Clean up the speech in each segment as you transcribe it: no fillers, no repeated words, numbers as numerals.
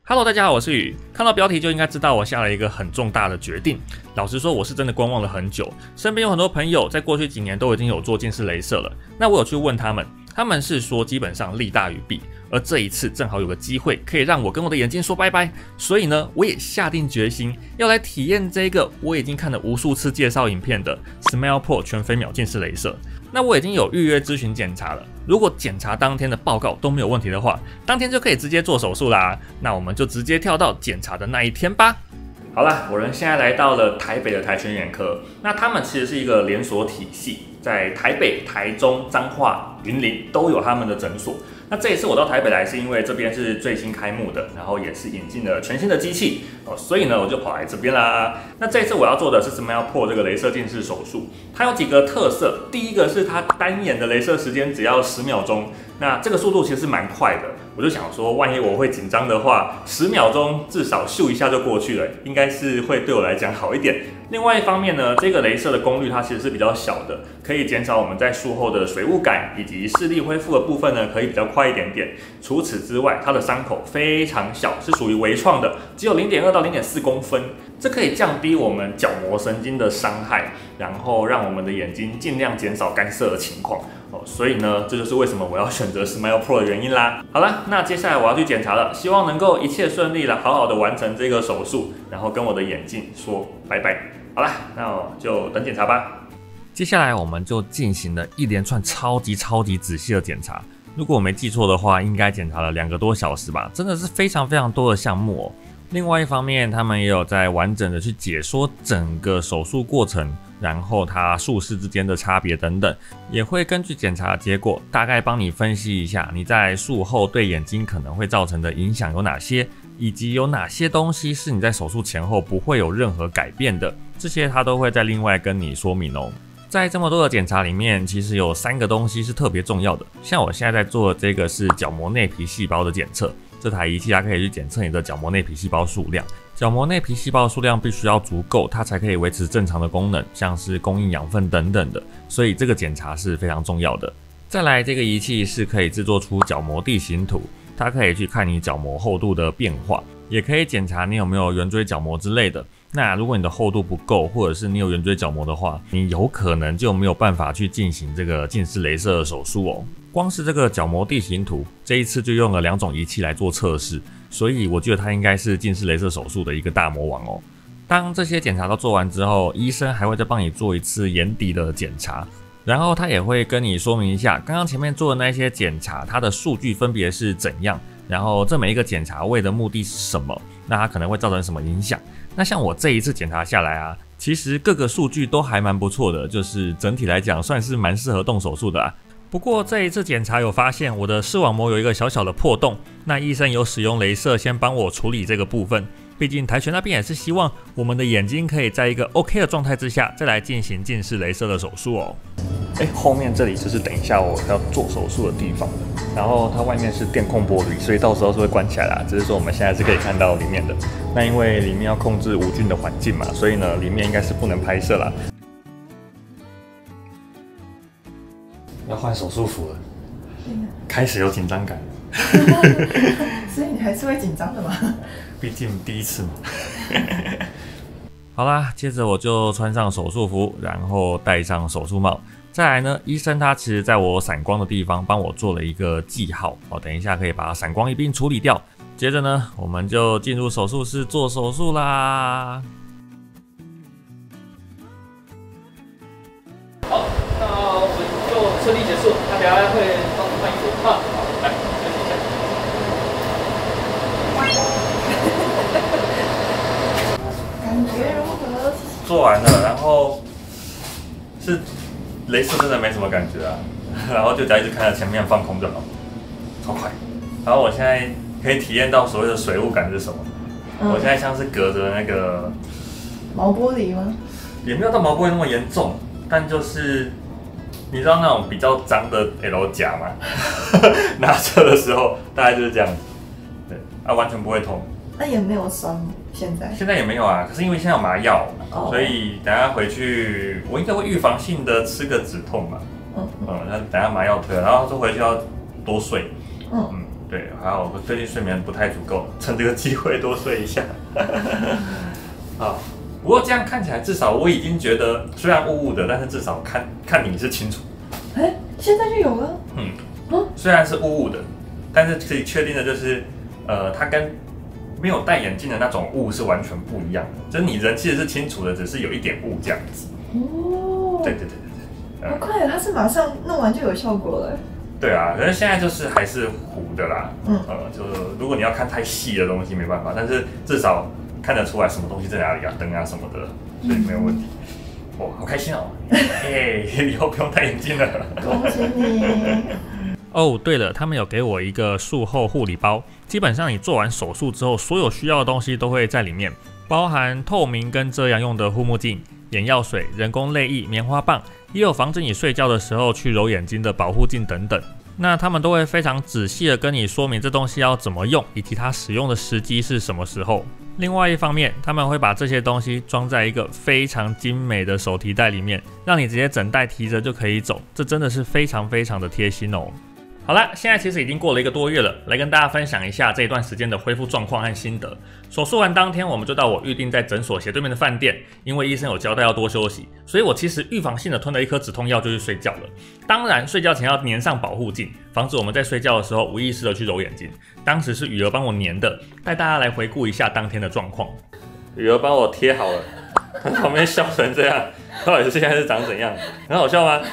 Hello， 大家好，我是宇。看到标题就应该知道我下了一个很重大的决定。老实说，我是真的观望了很久。身边有很多朋友在过去几年都已经有做近视雷射了。那我有去问他们是说基本上利大于弊。而这一次正好有个机会可以让我跟我的眼睛说拜拜，所以呢，我也下定决心要来体验这个我已经看了无数次介绍影片的 Smile Pro 全飞秒近视雷射。那我已经有预约咨询检查了，如果检查当天的报告都没有问题的话，当天就可以直接做手术啦。那我们就直接跳到检查的那一天吧。好啦，我人现在来到了台北的台全眼科，那他们其实是一个连锁体系，在台北、台中、彰化、云林都有他们的诊所。那这一次我到台北来，是因为这边是最新开幕的，然后也是引进了全新的机器所以呢，我就跑来这边啦。那这一次我要做的是 Smile Pro 这个雷射近视手术，它有几个特色。第一个是它单眼的雷射时间只要10秒钟，那这个速度其实是蛮快的。我就想说，万一我会紧张的话，10秒钟至少咻一下就过去了，应该是会对我来讲好一点。另外一方面呢，这个雷射的功率它其实是比较小的，可以减少我们在术后的水雾感以及视力恢复的部分呢，可以比较快一点点。除此之外，它的伤口非常小，是属于微创的，只有0.2到0.4公分，这可以降低我们角膜神经的伤害，然后让我们的眼睛尽量减少干涉的情况。所以呢，这就是为什么我要选择 Smile Pro 的原因啦。好啦，那接下来我要去检查了，希望能够一切顺利了，好好的完成这个手术，然后跟我的眼镜说拜拜。好啦，那我就等检查吧。接下来我们就进行了一连串超级仔细的检查。如果我没记错的话，应该检查了2个多小时吧，真的是非常多的项目哦。另外一方面，他们也有在完整的去解说整个手术过程，然后它术式之间的差别等等，也会根据检查的结果，大概帮你分析一下你在术后对眼睛可能会造成的影响有哪些，以及有哪些东西是你在手术前后不会有任何改变的，这些他都会再另外跟你说明哦。在这么多的检查里面，其实有3个东西是特别重要的，像我现在在做的这个是角膜内皮细胞的检测。这台仪器它可以去检测你的角膜内皮细胞数量，角膜内皮细胞数量必须要足够，它才可以维持正常的功能，像是供应养分等等的，所以这个检查是非常重要的。再来，这个仪器是可以制作出角膜地形图，它可以去看你角膜厚度的变化，也可以检查你有没有圆锥角膜之类的。那如果你的厚度不够，或者是你有圆锥角膜的话，你有可能就没有办法去进行这个近视雷射的手术哦。光是这个角膜地形图，这一次就用了2种仪器来做测试，所以我觉得它应该是近视雷射手术的一个大魔王哦。当这些检查都做完之后，医生还会再帮你做一次眼底的检查，然后他也会跟你说明一下刚刚前面做的那些检查，它的数据分别是怎样，然后这每一个检查为的目的是什么，那它可能会造成什么影响。那像我这一次检查下来啊，其实各个数据都还蛮不错的，就是整体来讲算是蛮适合动手术的啊。不过这一次检查有发现我的视网膜有一个小小的破洞，那医生有使用雷射先帮我处理这个部分，毕竟台全那边也是希望我们的眼睛可以在一个 OK 的状态之下再来进行近视雷射的手术哦。后面这里就是等一下我要做手术的地方，然后它外面是电控玻璃，所以到时候是会关起来啦，只是说我们现在是可以看到里面的。那因为里面要控制无菌的环境嘛，所以呢里面应该是不能拍摄啦。要换手术服了，开始有紧张感。 所以你还是会紧张的吗？ 毕竟第一次嘛。好啦，接着我就穿上手术服，然后戴上手术帽。再来呢，医生他其实在我散光的地方帮我做了一个记号，等一下可以把散光一并处理掉。接着呢，我们就进入手术室做手术啦。好，那我们就顺利结束，那等下会帮你换衣服。好，来休息一下。 感觉如何？ 做完了，然后是雷射真的没什么感觉啊，然后就只要一直看着前面放空就好，超快。然后我现在可以体验到所谓的水雾感是什么。我现在像是隔着那个毛玻璃吗？ 也没有到毛玻璃那么严重，但就是你知道那种比较脏的 L 夹吗？拿着的时候大概就是这样子，对，完全不会痛。 那也没有酸，现在也没有啊，可是因为现在有麻药，所以等下回去我应该会预防性的吃个止痛吧。那等下麻药退了，然后就回去要多睡。 对，还好我最近睡眠不太足够，趁这个机会多睡一下。好，不过这样看起来，至少我已经觉得虽然雾雾的，但是至少看你是清楚。 哎，现在就有了。 虽然是雾雾的，但是可以确定的就是，它跟没有戴眼镜的那种雾是完全不一样的。就是你人其实是清楚的，只是有一点雾这样子。哦。对。 好快，它是马上弄完就有效果了。 对啊，可是现在就是还是糊的啦。就是如果你要看太细的东西没办法，但是至少看得出来什么东西在哪里啊，灯啊什么的，所以没有问题。哇，好开心哦！以后不用戴眼镜了。 恭喜你！ 哦，对了，他们有给我一个术后护理包，基本上你做完手术之后，所有需要的东西都会在里面，包含透明跟遮阳用的护目镜、眼药水、人工泪液、棉花棒，也有防止你睡觉的时候去揉眼睛的保护镜等等。那他们都会非常仔细的跟你说明这东西要怎么用，以及它使用的时机是什么时候。另外一方面，他们会把这些东西装在一个非常精美的手提袋里面，让你直接整袋提着就可以走，这真的是非常非常的贴心哦。好了，现在其实已经过了1个多月了，来跟大家分享一下这一段时间的恢复状况和心得。手术完当天，我们就到我预定在诊所斜对面的饭店，因为医生有交代要多休息，所以我其实预防性的吞了1颗止痛药就去睡觉了。当然，睡觉前要粘上保护镜，防止我们在睡觉的时候无意识的去揉眼睛。当时是雨儿帮我粘的，带大家来回顾一下当天的状况。雨儿帮我贴好了，旁边笑成这样，到底现在是长怎样？很好笑吗？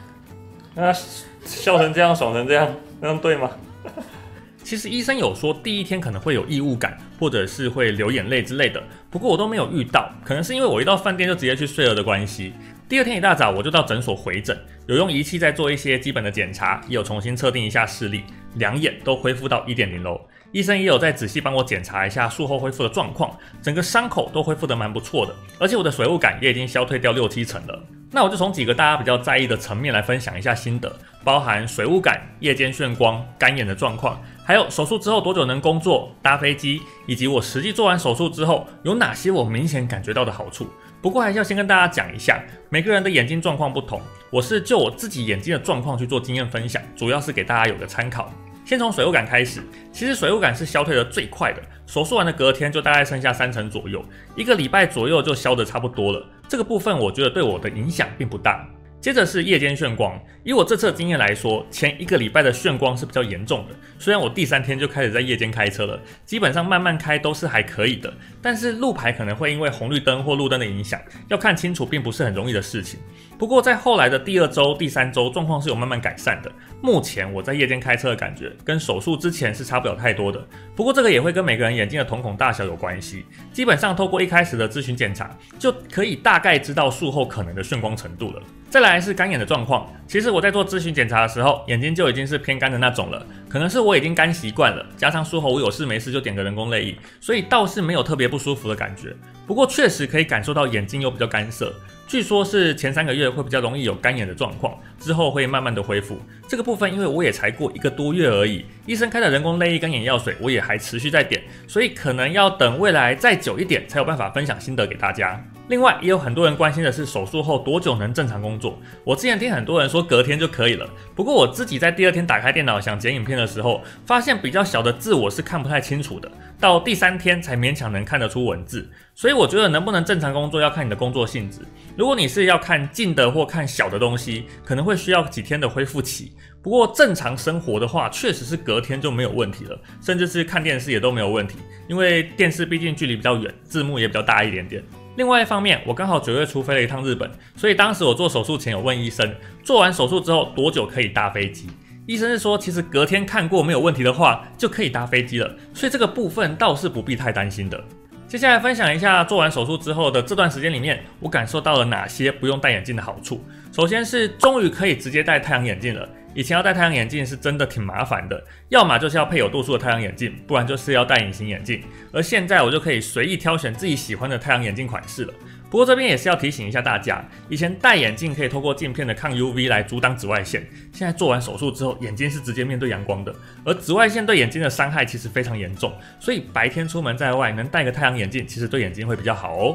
笑成这样，爽成这样，那样对吗？其实医生有说第1天可能会有异物感，或者是会流眼泪之类的，不过我都没有遇到，可能是因为我一到饭店就直接去睡了的关系。第2天一大早我就到诊所回诊，有用仪器在做一些基本的检查，也有重新测定一下视力，2眼都恢复到 1.0 喽。医生也有在仔细帮我检查一下术后恢复的状况，整个伤口都恢复得蛮不错的，而且我的水雾感也已经消退掉6-7成了。那我就从几个大家比较在意的层面来分享一下心得，包含水雾感、夜间眩光、干眼的状况，还有手术之后多久能工作、搭飞机，以及我实际做完手术之后有哪些我明显感觉到的好处。不过还是要先跟大家讲一下，每个人的眼睛状况不同，我是就我自己眼睛的状况去做经验分享，主要是给大家有个参考。先从水雾感开始，其实水雾感是消退的最快的，手术完的隔天就大概剩下3成左右，1个礼拜左右就消得差不多了。这个部分我觉得对我的影响并不大。接着是夜间眩光，以我这次的经验来说，前1个礼拜的眩光是比较严重的。虽然我第3天就开始在夜间开车了，基本上慢慢开都是还可以的，但是路牌可能会因为红绿灯或路灯的影响，要看清楚并不是很容易的事情。不过在后来的第2周、第3周，状况是有慢慢改善的。目前我在夜间开车的感觉跟手术之前是差不了太多的。不过这个也会跟每个人眼睛的瞳孔大小有关系。基本上透过一开始的咨询检查，就可以大概知道术后可能的眩光程度了。再来是干眼的状况，其实我在做咨询检查的时候，眼睛就已经是偏干的那种了，可能是我已经干习惯了，加上术后我有事没事就点个人工泪液，所以倒是没有特别不舒服的感觉。不过确实可以感受到眼睛有比较干涩，据说是前3个月会比较容易有干眼的状况，之后会慢慢的恢复。这个部分因为我也才过1个多月而已，医生开的人工泪液跟眼药水我也还持续在点，所以可能要等未来再久一点才有办法分享心得给大家。另外也有很多人关心的是手术后多久能正常工作，我之前听很多人说隔天就可以了，不过我自己在第2天打开电脑想剪影片的时候，发现比较小的字我是看不太清楚的，到第3天才勉强能看得出文字，所以我觉得能不能正常工作要看你的工作性质。如果你是要看近的或看小的东西，可能会需要几天的恢复期，不过正常生活的话，确实是隔天就没有问题了，甚至是看电视也都没有问题，因为电视毕竟距离比较远，字幕也比较大一点点。另外一方面，我刚好9月初飞了一趟日本，所以当时我做手术前有问医生，做完手术之后多久可以搭飞机？医生是说，其实隔天看过没有问题的话，就可以搭飞机了，所以这个部分倒是不必太担心的。接下来分享一下做完手术之后的这段时间里面，我感受到了哪些不用戴眼镜的好处。首先是终于可以直接戴太阳眼镜了。以前要戴太阳眼镜是真的挺麻烦的，要么就是要配有度数的太阳眼镜，不然就是要戴隐形眼镜。而现在我就可以随意挑选自己喜欢的太阳眼镜款式了。不过这边也是要提醒一下大家，以前戴眼镜可以透过镜片的抗 UV 来阻挡紫外线，现在做完手术之后，眼睛是直接面对阳光的，而紫外线对眼睛的伤害其实非常严重，所以白天出门在外能戴个太阳眼镜，其实对眼睛会比较好哦。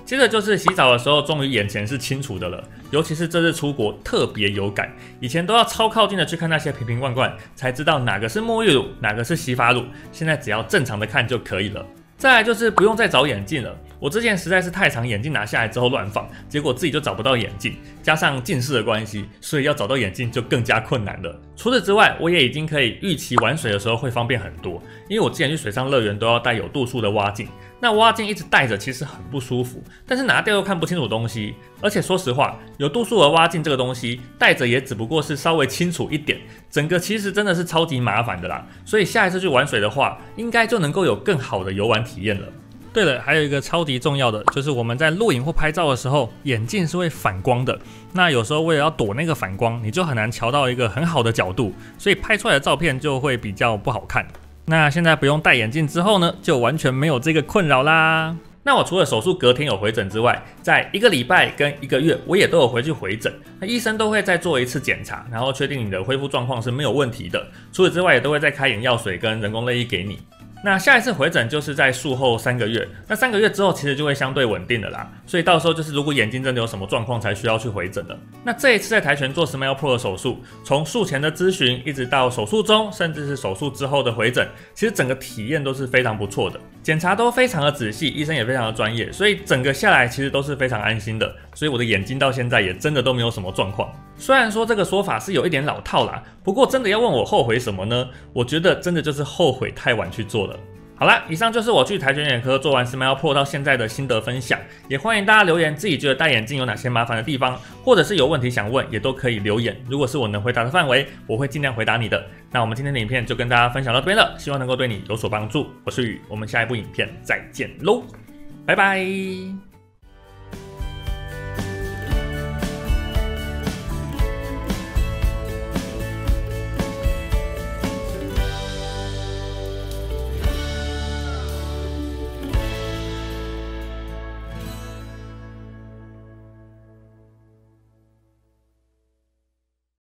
接着就是洗澡的时候，终于眼前是清楚的了，尤其是这次出国特别有感，以前都要超靠近的去看那些瓶瓶罐罐，才知道哪个是沐浴乳，哪个是洗发乳，现在只要正常的看就可以了。再来就是不用再找眼镜了，我之前实在是太常眼镜拿下来之后乱放，结果自己就找不到眼镜，加上近视的关系，所以要找到眼镜就更加困难了。除此之外，我也已经可以预期玩水的时候会方便很多，因为我之前去水上乐园都要带有度数的蛙镜，那蛙镜一直戴着其实很不舒服，但是拿掉又看不清楚东西，而且说实话，有度数的蛙镜这个东西戴着也只不过是稍微清楚一点，整个其实真的是超级麻烦的啦，所以下一次去玩水的话，应该就能够有更好的游玩体验了。对了，还有一个超级重要的，就是我们在录影或拍照的时候，眼镜是会反光的。那有时候为了要躲那个反光，你就很难调到一个很好的角度，所以拍出来的照片就会比较不好看。那现在不用戴眼镜之后呢，就完全没有这个困扰啦。那我除了手术隔天有回诊之外，在1个礼拜跟1个月，我也都有回去回诊。那医生都会再做一次检查，然后确定你的恢复状况是没有问题的。除此之外，也都会再开眼药水跟人工泪液给你。那下一次回诊就是在术后3个月，那3个月之后其实就会相对稳定的啦，所以到时候就是如果眼睛真的有什么状况才需要去回诊了。那这一次在跆拳做 Smile Pro 的手术，从术前的咨询一直到手术中，甚至是手术之后的回诊，其实整个体验都是非常不错的，检查都非常的仔细，医生也非常的专业，所以整个下来其实都是非常安心的，所以我的眼睛到现在也真的都没有什么状况。虽然说这个说法是有一点老套啦，不过真的要问我后悔什么呢？我觉得真的就是后悔太晚去做了。好啦，以上就是我去跆拳眼科做完 Smile Pro 到现在的心得分享，也欢迎大家留言自己觉得戴眼镜有哪些麻烦的地方，或者是有问题想问，也都可以留言。如果是我能回答的范围，我会尽量回答你的。那我们今天的影片就跟大家分享到这边了，希望能够对你有所帮助。我是宇，我们下一部影片再见喽，拜拜。